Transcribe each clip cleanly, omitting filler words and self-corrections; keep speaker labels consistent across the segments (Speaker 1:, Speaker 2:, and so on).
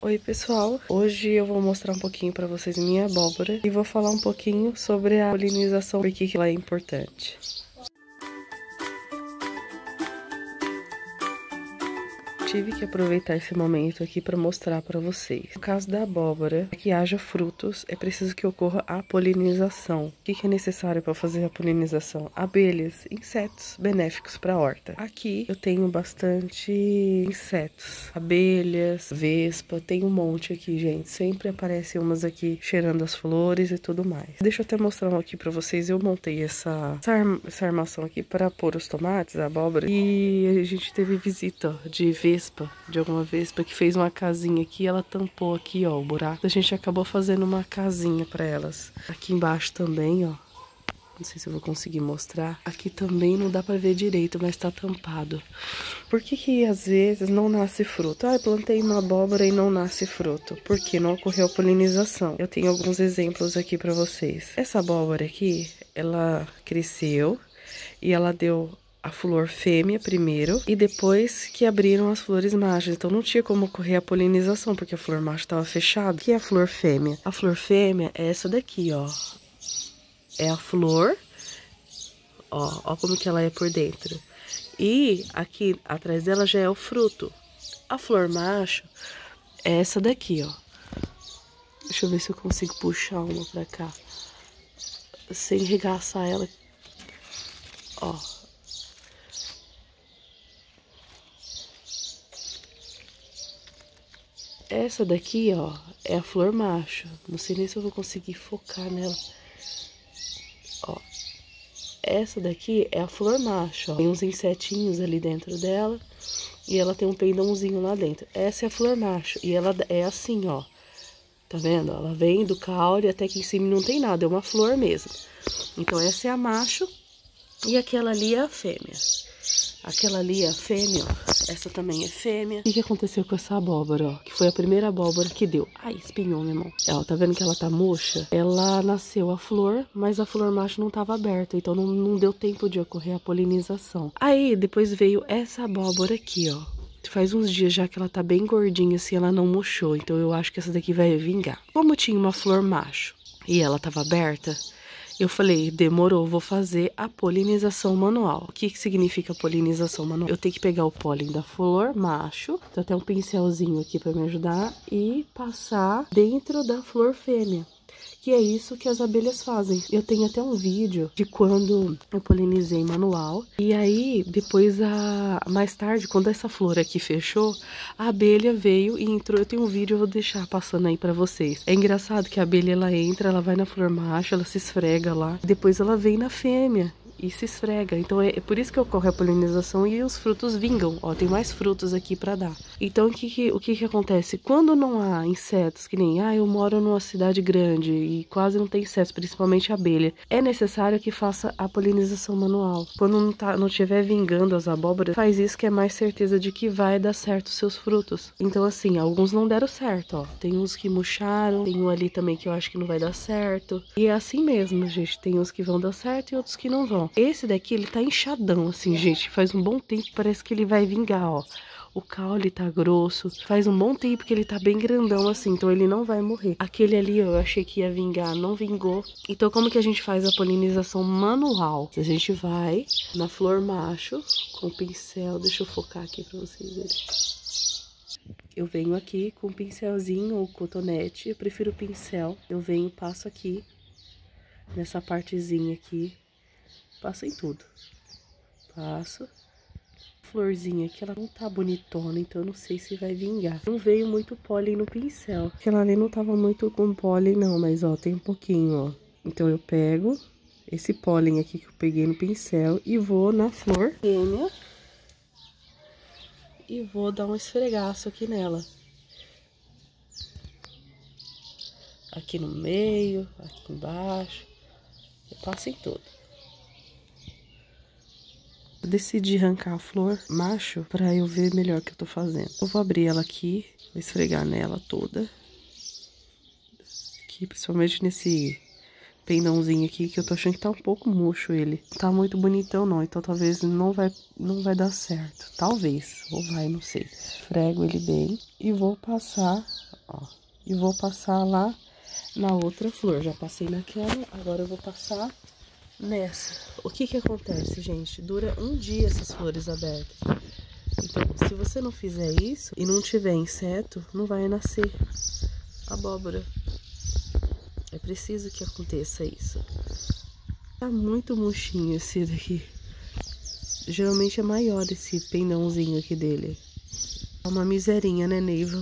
Speaker 1: Oi pessoal, hoje eu vou mostrar um pouquinho pra vocês minha abóbora e vou falar um pouquinho sobre a polinização, por que ela é importante. Tive que aproveitar esse momento aqui para mostrar para vocês. No caso da abóbora, para que haja frutos, é preciso que ocorra a polinização. O que é necessário para fazer a polinização? Abelhas, insetos benéficos para a horta. Aqui eu tenho bastante insetos, abelhas, vespa, tem um monte aqui, gente. Sempre aparecem umas aqui cheirando as flores e tudo mais. Deixa eu até mostrar aqui para vocês. Eu montei essa armação aqui para pôr os tomates, a abóbora, e a gente teve visita de vespa. De alguma vespa que fez uma casinha aqui, ela tampou aqui, ó, o buraco. A gente acabou fazendo uma casinha para elas. Aqui embaixo também, ó. Não sei se eu vou conseguir mostrar. Aqui também não dá para ver direito, mas tá tampado. Por que às vezes não nasce fruto? Ah, eu plantei uma abóbora e não nasce fruto. Porque não ocorreu a polinização. Eu tenho alguns exemplos aqui para vocês. Essa abóbora aqui, ela cresceu e ela deu a flor fêmea primeiro e depois que abriram as flores machas. Então não tinha como ocorrer a polinização, porque a flor macho estava fechada. O que é a flor fêmea? A flor fêmea é essa daqui, ó. É a flor, ó como que ela é por dentro. E aqui atrás dela já é o fruto. A flor macho é essa daqui, ó. Deixa eu ver se eu consigo puxar uma pra cá. Sem regaçar ela. Ó. Essa daqui, ó, é a flor macho. Não sei nem se eu vou conseguir focar nela. Ó, essa daqui é a flor macho, ó. Tem uns insetinhos ali dentro dela e ela tem um pendãozinho lá dentro. Essa é a flor macho e ela é assim, ó. Tá vendo? Ela vem do caule até que em cima não tem nada, é uma flor mesmo. Então essa é a macho e aquela ali é a fêmea. Aquela ali é a fêmea, ó. Essa também é fêmea. O que aconteceu com essa abóbora, ó? Que foi a primeira abóbora que deu. Ai, espinhou, meu irmão. Ó, tá vendo que ela tá murcha? Ela nasceu a flor, mas a flor macho não tava aberta. Então não deu tempo de ocorrer a polinização. Aí, depois veio essa abóbora aqui, ó. Faz uns dias já que ela tá bem gordinha, assim, ela não murchou. Então eu acho que essa daqui vai vingar. Como tinha uma flor macho e ela tava aberta, eu falei, demorou, vou fazer a polinização manual. O que significa polinização manual? Eu tenho que pegar o pólen da flor macho, tem até um pincelzinho aqui para me ajudar, e passar dentro da flor fêmea. Que é isso que as abelhas fazem. Eu tenho até um vídeo de quando eu polinizei manual. E aí, depois, mais tarde, quando essa flor aqui fechou, a abelha veio e entrou. Eu tenho um vídeo, eu vou deixar passando aí pra vocês. É engraçado que a abelha, ela entra, ela vai na flor macho, ela se esfrega lá. Depois ela vem na fêmea e se esfrega. Então é por isso que ocorre a polinização e os frutos vingam. Ó, tem mais frutos aqui pra dar. Então o que acontece? Quando não há insetos, que nem, eu moro numa cidade grande e quase não tem insetos, principalmente abelha, é necessário que faça a polinização manual. Quando não estiver vingando as abóboras, faz isso que é mais certeza de que vai dar certo os seus frutos. Então assim, alguns não deram certo, ó. Tem uns que murcharam, tem um ali também que eu acho que não vai dar certo. E é assim mesmo, gente. Tem uns que vão dar certo e outros que não vão. Esse daqui, ele tá inchadão, assim, gente. Faz um bom tempo que parece que ele vai vingar, ó. O caule tá grosso. Faz um bom tempo que ele tá bem grandão, assim. Então, ele não vai morrer. Aquele ali, ó, eu achei que ia vingar. Não vingou. Então, como que a gente faz a polinização manual? A gente vai na flor macho com o pincel. Deixa eu focar aqui pra vocês verem. Eu venho aqui com o pincelzinho ou cotonete. Eu prefiro o pincel. Eu venho, passo aqui. Nessa partezinha aqui. Passo em tudo. Passo. Florzinha aqui, ela não tá bonitona, então eu não sei se vai vingar. Não veio muito pólen no pincel. Aquela ali não tava muito com pólen não, mas ó, tem um pouquinho, ó. Então eu pego esse pólen aqui que eu peguei no pincel e vou na flor fêmea. E vou dar um esfregaço aqui nela. Aqui no meio, aqui embaixo. Eu passo em tudo. Eu decidi arrancar a flor macho pra eu ver melhor o que eu tô fazendo. Eu vou abrir ela aqui, vou esfregar nela toda. Aqui, principalmente nesse pendãozinho aqui, que eu tô achando que tá um pouco murcho ele. Não tá muito bonitão não, então talvez não vai dar certo. Talvez, ou vai, não sei. Esfrego ele bem e vou passar ó. E vou passar lá na outra flor. Já passei naquela, agora eu vou passar nessa. O que que acontece, gente? Dura um dia essas flores abertas. Então, se você não fizer isso e não tiver inseto, não vai nascer abóbora. É preciso que aconteça isso. Tá muito murchinho esse daqui. Geralmente é maior esse pendãozinho aqui dele. É uma miserinha, né, Neiva?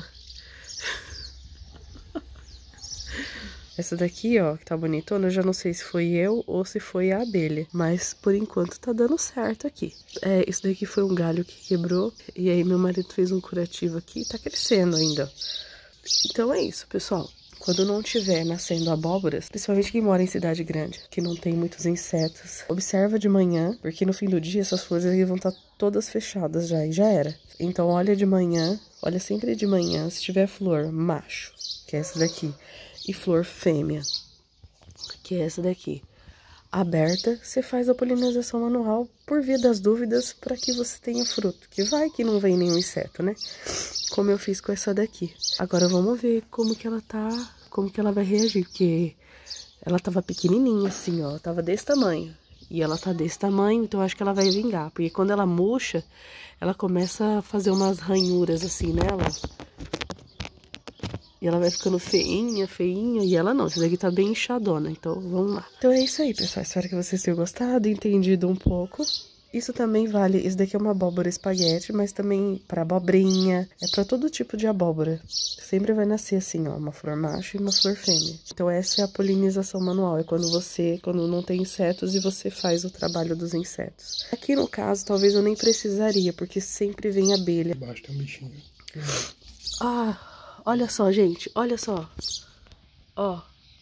Speaker 1: Essa daqui, ó, que tá bonitona, eu já não sei se foi eu ou se foi a abelha. Mas, por enquanto, tá dando certo aqui. É, isso daqui foi um galho que quebrou. E aí, meu marido fez um curativo aqui e tá crescendo ainda. Então, é isso, pessoal. Quando não tiver nascendo abóboras, principalmente quem mora em cidade grande, que não tem muitos insetos, observa de manhã, porque no fim do dia essas flores aí vão estar todas fechadas já, e já era. Então, olha de manhã, olha sempre de manhã, se tiver flor macho, que é essa daqui, e flor fêmea, que é essa daqui, aberta, você faz a polinização manual por via das dúvidas para que você tenha fruto, que vai que não vem nenhum inseto, né? Como eu fiz com essa daqui. Agora vamos ver como que ela tá, como que ela vai reagir, porque ela tava pequenininha assim, ó, tava desse tamanho. E ela tá desse tamanho, então eu acho que ela vai vingar, porque quando ela murcha, ela começa a fazer umas ranhuras assim nela. E ela vai ficando feinha, feinha, e ela não, essa daqui tá bem inchadona, então vamos lá. Então é isso aí, pessoal, espero que vocês tenham gostado, entendido um pouco. Isso também vale, isso daqui é uma abóbora espaguete, mas também pra abobrinha, é pra todo tipo de abóbora. Sempre vai nascer assim, ó, uma flor macho e uma flor fêmea. Então essa é a polinização manual, é quando não tem insetos e você faz o trabalho dos insetos. Aqui no caso, talvez eu nem precisaria, porque sempre vem abelha.
Speaker 2: Embaixo tem um bichinho.
Speaker 1: Ah... Olha só, gente, olha só. Ó.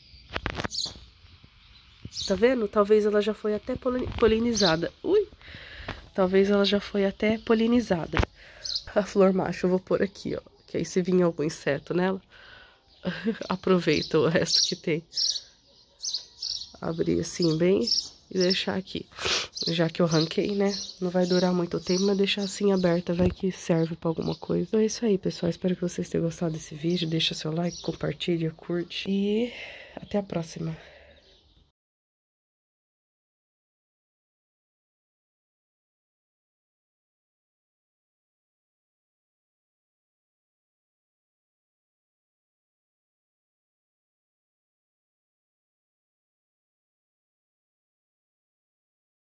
Speaker 1: Tá vendo? Talvez ela já foi até polinizada. Ui! Talvez ela já foi até polinizada. A flor macho eu vou pôr aqui, ó. Que aí se vir algum inseto nela, aproveita o resto que tem. Abrir assim bem e deixar aqui. Já que eu ranquei, né? Não vai durar muito tempo, mas deixar assim aberta vai que serve pra alguma coisa. Então é isso aí, pessoal. Espero que vocês tenham gostado desse vídeo. Deixa seu like, compartilha, curte. E até a próxima.